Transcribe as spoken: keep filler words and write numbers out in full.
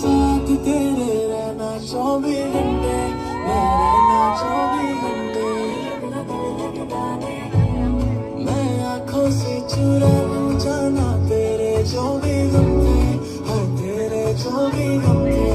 साथ तेरे रहना चौबीस घंटे, मैं रहना चौबीस घंटे। मैं आंखों से चुरा लूं जाना तेरे चौबीस घंटे, हर तेरे चौबीस घंटे।